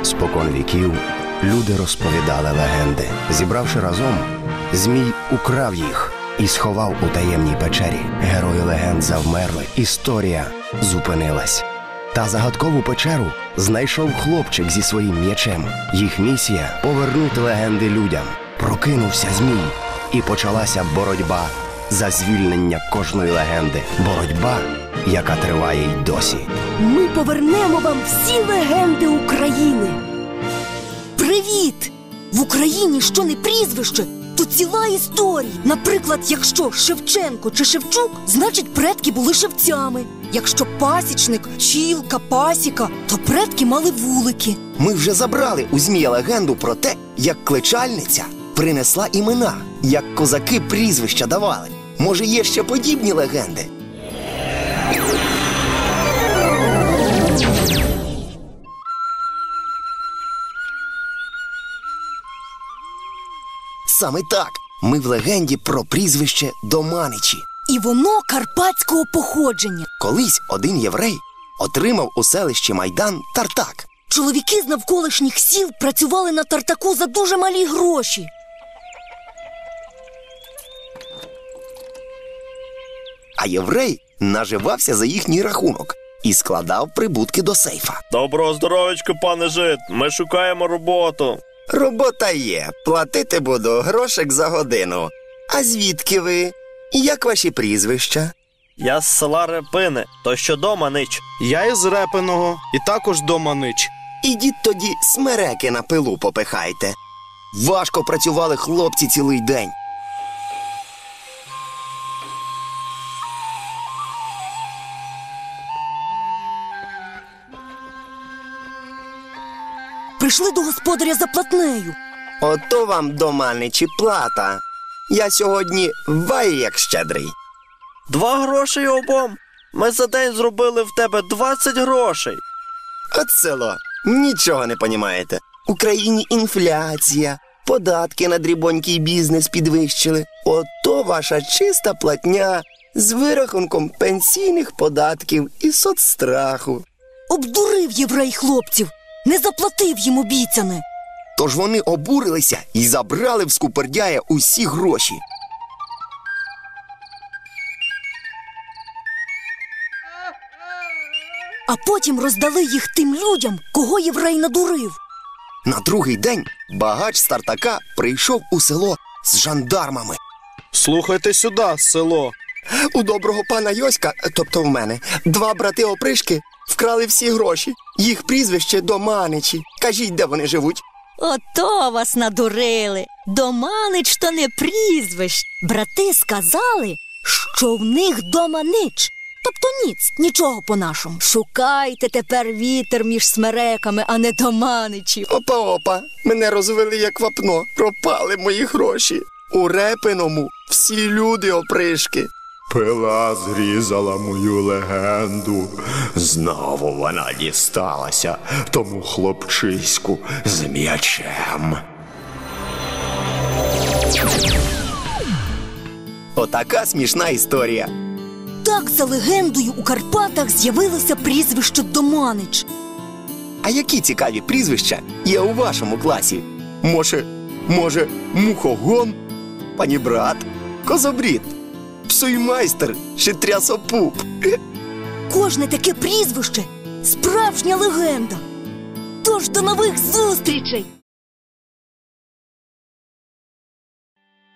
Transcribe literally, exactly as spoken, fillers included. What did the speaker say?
Спокон віків люди розповідали легенди. Зібравши разом, Змій украв їх і сховав у таємній печері. Герої легенд завмерли, історія зупинилась. Та загадкову печеру знайшов хлопчик зі своїм м'ячем. Їх місія – повернути легенди людям. Прокинувся Змій, і почалася боротьба за звільнення кожної легенди. Боротьба, яка триває й досі. Ми повернемо вам всі легенди України. Привіт! В Україні що не прізвище, то ціла історія. Наприклад, якщо Шевченко чи Шевчук, значить предки були шевцями. Якщо пасічник, чілка, пасіка, то предки мали вулики. Ми вже забрали у Змія легенду про те, як кличальниця принесла імена, як козаки прізвища давали. Може, є ще подібні легенди? Саме так. Ми в легенді про прізвище Доманичі. І воно карпатського походження. Колись один єврей отримав у селищі Майдан тартак. Чоловіки з навколишніх сіл працювали на тартаку за дуже малі гроші. А єврей наживався за їхній рахунок і складав прибутки до сейфа. Доброго здоров'ячка, пане жид. Ми шукаємо роботу. Робота є. Платити буду грошик за годину. А звідки ви? І як ваші прізвища? Я з села Репини, то що Доманич. Я із Репиного і також Доманич. Ідіть тоді смереки на пилу попихайте. Важко працювали хлопці цілий день. Прийшли до господаря за платнею. Ото вам, Доманичі, плата. Я сьогодні вай як щедрий. Два гроші обом. Ми за день зробили в тебе двадцять грошей. От село, нічого не понімаєте. В Україні інфляція, податки на дрібонький бізнес підвищили. Ото ваша чиста платня з вирахунком пенсійних податків і соцстраху. Обдурив єврей хлопців, не заплатив їм обіцяне. Тож вони обурилися і забрали в скупердяя усі гроші. А потім роздали їх тим людям, кого єврей надурив. На другий день багач з тартака прийшов у село з жандармами. Слухайте сюди, село. У доброго пана Йоська, тобто в мене, два брати-опришки вкрали всі гроші. Їх прізвище Доманичі. Кажіть, де вони живуть? Ото вас надурили. Доманич то не прізвищ. Брати сказали, що в них Доманич. Тобто ніц, нічого по-нашому. Шукайте тепер вітер між смереками, а не Доманичів. Опа-опа, мене розвели як вапно, пропали мої гроші. У Репиному всі люди опришки. Пила зрізала мою легенду. Знову вона дісталася тому хлопчиську з м'ячем. Отака смішна історія. Так, за легендою, у Карпатах з'явилося прізвище Доманич. А які цікаві прізвища є у вашому класі? Може, може, Мухогон, Панібрат, Козобрід, Псуймайстер чи Трясопуп? Кожне таке прізвище – справжня легенда. Тож до нових зустрічей!